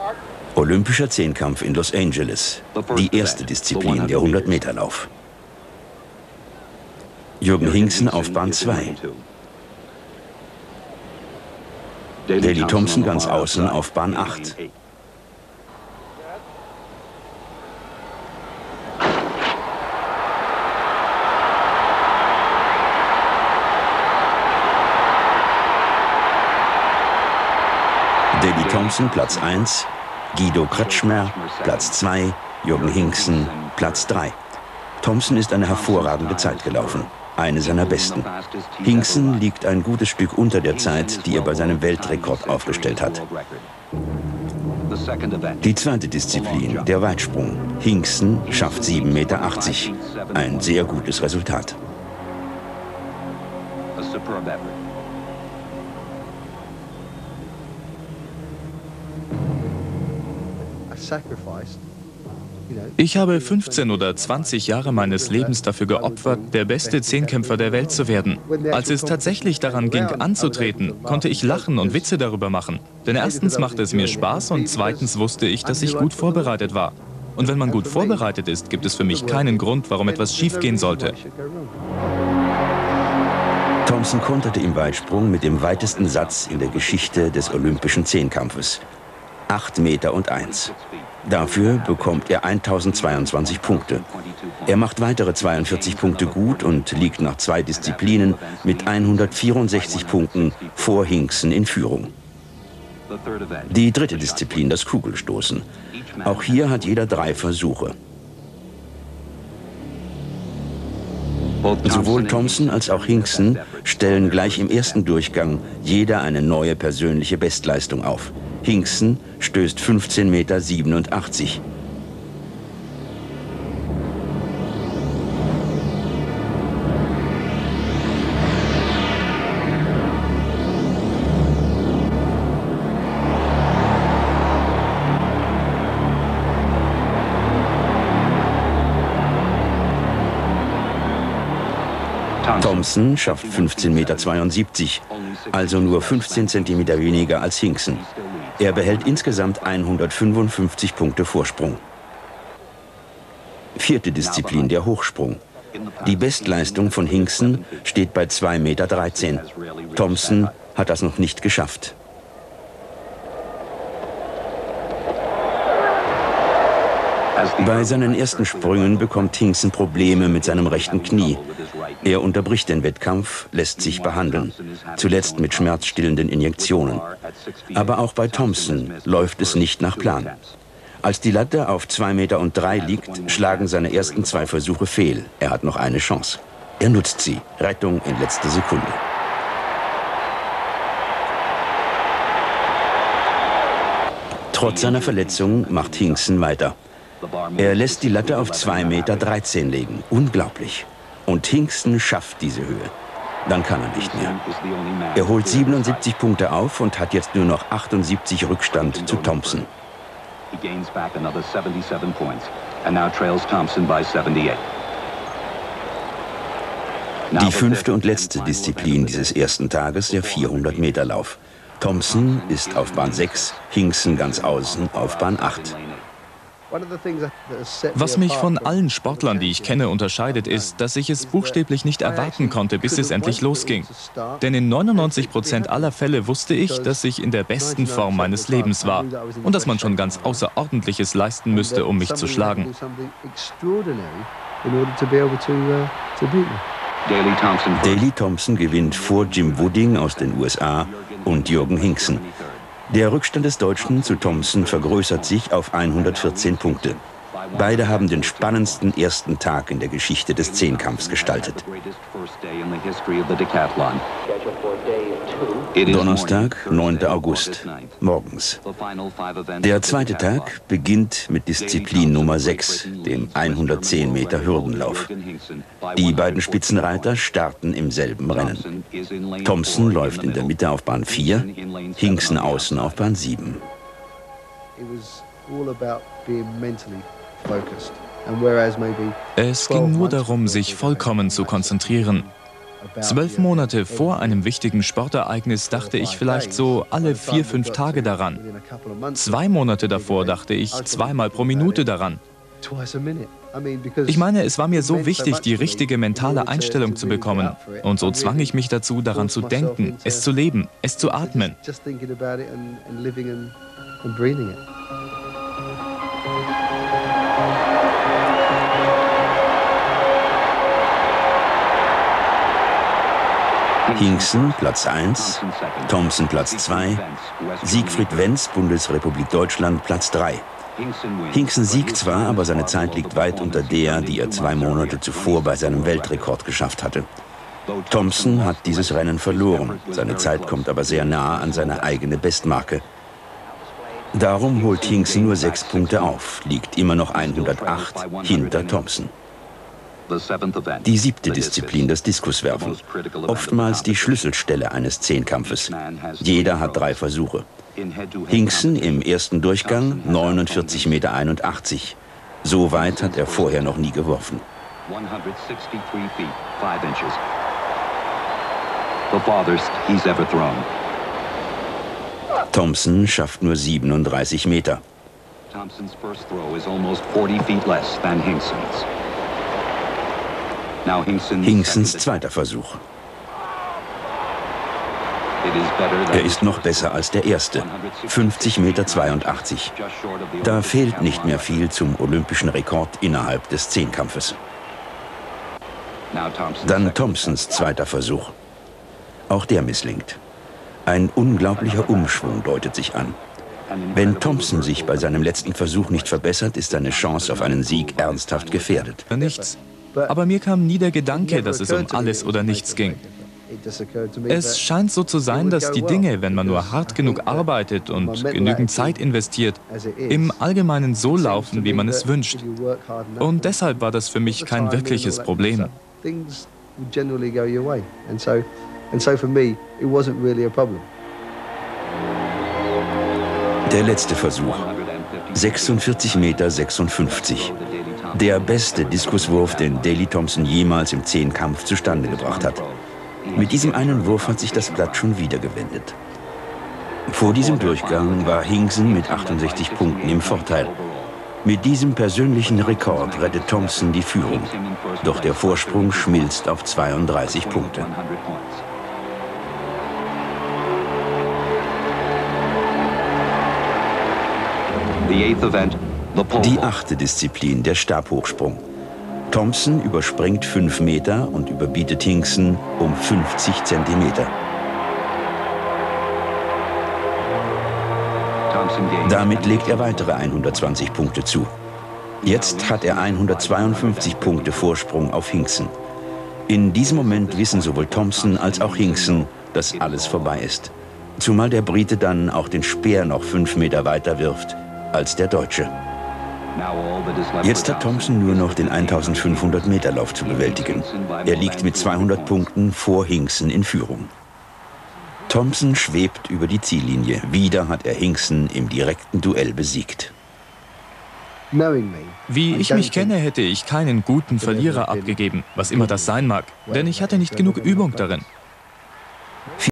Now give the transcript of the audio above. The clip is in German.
Olympischer Zehnkampf in Los Angeles, die erste Disziplin, der 100-Meter-Lauf. Jürgen Hingsen auf Bahn 2. Daley Thompson ganz außen auf Bahn 8. Daley Thompson Platz 1, Guido Kretschmer Platz 2, Jürgen Hingsen Platz 3. Thompson ist eine hervorragende Zeit gelaufen, eine seiner besten. Hingsen liegt ein gutes Stück unter der Zeit, die er bei seinem Weltrekord aufgestellt hat. Die zweite Disziplin, der Weitsprung. Hingsen schafft 7,80 Meter, ein sehr gutes Resultat. Ich habe 15 oder 20 Jahre meines Lebens dafür geopfert, der beste Zehnkämpfer der Welt zu werden. Als es tatsächlich daran ging, anzutreten, konnte ich lachen und Witze darüber machen. Denn erstens machte es mir Spaß und zweitens wusste ich, dass ich gut vorbereitet war. Und wenn man gut vorbereitet ist, gibt es für mich keinen Grund, warum etwas schiefgehen sollte. Thompson konterte im Weitsprung mit dem weitesten Satz in der Geschichte des olympischen Zehnkampfes. 8,01 Meter. Dafür bekommt er 1022 Punkte. Er macht weitere 42 Punkte gut und liegt nach 2 Disziplinen mit 164 Punkten vor Hingsen in Führung. Die dritte Disziplin, das Kugelstoßen. Auch hier hat jeder 3 Versuche. Sowohl Thompson als auch Hingsen stellen gleich im ersten Durchgang jeder eine neue persönliche Bestleistung auf. Hingsen stößt 15,87 Meter. Thompson schafft 15,72 Meter, also nur 15 Zentimeter weniger als Hingsen. Er behält insgesamt 155 Punkte Vorsprung. Vierte Disziplin, der Hochsprung. Die Bestleistung von Hingsen steht bei 2,13 Meter. Thompson hat das noch nicht geschafft. Bei seinen ersten Sprüngen bekommt Hingsen Probleme mit seinem rechten Knie. Er unterbricht den Wettkampf, lässt sich behandeln, zuletzt mit schmerzstillenden Injektionen. Aber auch bei Thompson läuft es nicht nach Plan. Als die Latte auf 2,03 Meter liegt, schlagen seine ersten 2 Versuche fehl. Er hat noch eine Chance. Er nutzt sie. Rettung in letzter Sekunde. Trotz seiner Verletzung macht Hingsen weiter. Er lässt die Latte auf 2,13 Meter legen. Unglaublich. Und Hingsen schafft diese Höhe. Dann kann er nicht mehr. Er holt 77 Punkte auf und hat jetzt nur noch 78 Rückstand zu Thompson. Die fünfte und letzte Disziplin dieses ersten Tages, der 400-Meter-Lauf. Thompson ist auf Bahn 6, Hingsen ganz außen auf Bahn 8. Was mich von allen Sportlern, die ich kenne, unterscheidet, ist, dass ich es buchstäblich nicht erwarten konnte, bis es endlich losging. Denn in 99% aller Fälle wusste ich, dass ich in der besten Form meines Lebens war und dass man schon ganz Außerordentliches leisten müsste, um mich zu schlagen. Daley Thompson gewinnt vor Jim Wooding aus den USA und Jürgen Hingsen. Der Rückstand des Deutschen zu Thompson vergrößert sich auf 114 Punkte. Beide haben den spannendsten ersten Tag in der Geschichte des Zehnkampfs gestaltet. Donnerstag, 9. August, morgens. Der zweite Tag beginnt mit Disziplin Nummer 6, dem 110 Meter Hürdenlauf. Die beiden Spitzenreiter starten im selben Rennen. Thompson läuft in der Mitte auf Bahn 4, Hingsen außen auf Bahn 7. Es ging nur darum, sich vollkommen zu konzentrieren. 12 Monate vor einem wichtigen Sportereignis dachte ich vielleicht so alle 4, 5 Tage daran. 2 Monate davor dachte ich zweimal pro Minute daran. Ich meine, es war mir so wichtig, die richtige mentale Einstellung zu bekommen. Und so zwang ich mich dazu, daran zu denken, es zu leben, es zu atmen. Hingsten Platz 1, Thompson Platz 2, Siegfried Wenz, Bundesrepublik Deutschland, Platz 3. Hingsten siegt zwar, aber seine Zeit liegt weit unter der, die er 2 Monate zuvor bei seinem Weltrekord geschafft hatte. Thompson hat dieses Rennen verloren, seine Zeit kommt aber sehr nah an seine eigene Bestmarke. Darum holt Hingsten nur 6 Punkte auf, liegt immer noch 108 hinter Thompson. Die 7. Disziplin, das Diskuswerfen. Oftmals die Schlüsselstelle eines Zehnkampfes. Jeder hat 3 Versuche. Hingsten im ersten Durchgang 49,81 Meter. So weit hat er vorher noch nie geworfen. Thompson schafft nur 37 Meter. Hingstens zweiter Versuch. Er ist noch besser als der erste, 50,82 Meter. Da fehlt nicht mehr viel zum olympischen Rekord innerhalb des Zehnkampfes. Dann Thompsons zweiter Versuch. Auch der misslingt. Ein unglaublicher Umschwung deutet sich an. Wenn Thompson sich bei seinem letzten Versuch nicht verbessert, ist seine Chance auf einen Sieg ernsthaft gefährdet. Nichts. Aber mir kam nie der Gedanke, dass es um alles oder nichts ging. Es scheint so zu sein, dass die Dinge, wenn man nur hart genug arbeitet und genügend Zeit investiert, im Allgemeinen so laufen, wie man es wünscht. Und deshalb war das für mich kein wirkliches Problem. Der letzte Versuch. 46,56 Meter. Der beste Diskuswurf, den Daley Thompson jemals im Zehnkampf zustande gebracht hat. Mit diesem einen Wurf hat sich das Blatt schon wieder gewendet. Vor diesem Durchgang war Hingsten mit 68 Punkten im Vorteil. Mit diesem persönlichen Rekord rettet Thompson die Führung. Doch der Vorsprung schmilzt auf 32 Punkte. Die 8. Disziplin, der Stabhochsprung. Thompson überspringt 5 Meter und überbietet Hingsten um 50 Zentimeter. Damit legt er weitere 120 Punkte zu. Jetzt hat er 152 Punkte Vorsprung auf Hingsten. In diesem Moment wissen sowohl Thompson als auch Hingsten, dass alles vorbei ist. Zumal der Brite dann auch den Speer noch 5 Meter weiter wirft als der Deutsche. Jetzt hat Thompson nur noch den 1500 Meter Lauf zu bewältigen. Er liegt mit 200 Punkten vor Hingsten in Führung. Thompson schwebt über die Ziellinie. Wieder hat er Hingsten im direkten Duell besiegt. Wie ich mich kenne, hätte ich keinen guten Verlierer abgegeben, was immer das sein mag, denn ich hatte nicht genug Übung darin.